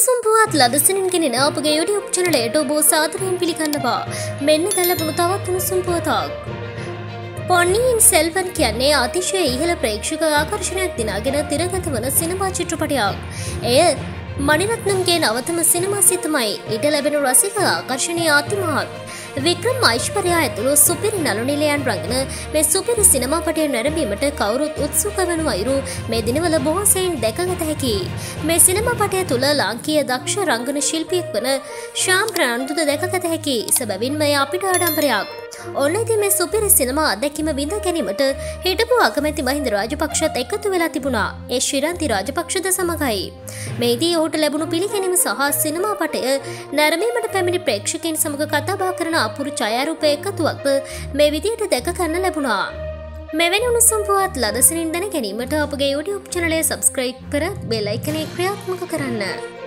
උණුසුම් පුවත් ලදසනින් ගෙනෙන අපගේ YouTube චැනලයට ඔබ සාදරයෙන් පිළිගන්නවා. මෙන්න ලැබුණු තවත් උණුසුම් පුවතක්. පොන්නියින් සෙල්වන් කියන්නේ අතිශය ඉහළ ප්‍රේක්ෂක ආකර්ෂණයක් දිනාගෙන තිරගත වන සිනමා චිත්‍රපටයක්. එය මණිරත්නම්ගේ නවතම සිනමා සිතමයි. ඊට ලැබෙන රසික ආකර්ෂණීය අතිමහත්. වික්‍රම් ඓශ්වර්යා ඇතුළු සුපිරි නළු නිලයන් රඟන මේ සුපිරි සිනමාපටය නැරඹීමට කවුරුත් උත්සුක වන අයුරු මේ දිනවල බොහෝ සෙයින් දැකගත හැකියි. මේ සිනමාපටය තුළ ලාංකීය දක්ෂ රංගන ශිල්පියෙක් වන ශාම් ප්‍රනාන්දුද දැකගත හැකියි. සැබවින්ම එය අපිට ආඩම්බරයක්. ඔන්න ඉතින් මේ සුපිරි සිනමා අත්දැකීම විඳ ගැනීමට හිටපු අගමැති මහින්ද රාජපක්ෂත් එකතු වෙලා තිබුණා. ඒ ශ්‍රීරන්ති රාජපක්ෂද සමගයි. මේදී ඔහුට ලැබුණු පිළිගැනීම සහ සිනමාපටය නැරඹීමට පැමිණි ප්‍රේක්ෂකයන් සමග කතා බහ කරන අපූර්ව ඡායාරූප එකතුවක්ද මේ විදියට දැක ගන්න ලැබුණා. මෙවැනි උණුසුම් පුවත් ලදසනින් දැන ගැනීමට අපගේ YouTube චැනලය සබ්ස්ක්‍රයිබ් කර බෙල් අයිකනේ ක්‍රියාත්මක කරන්න.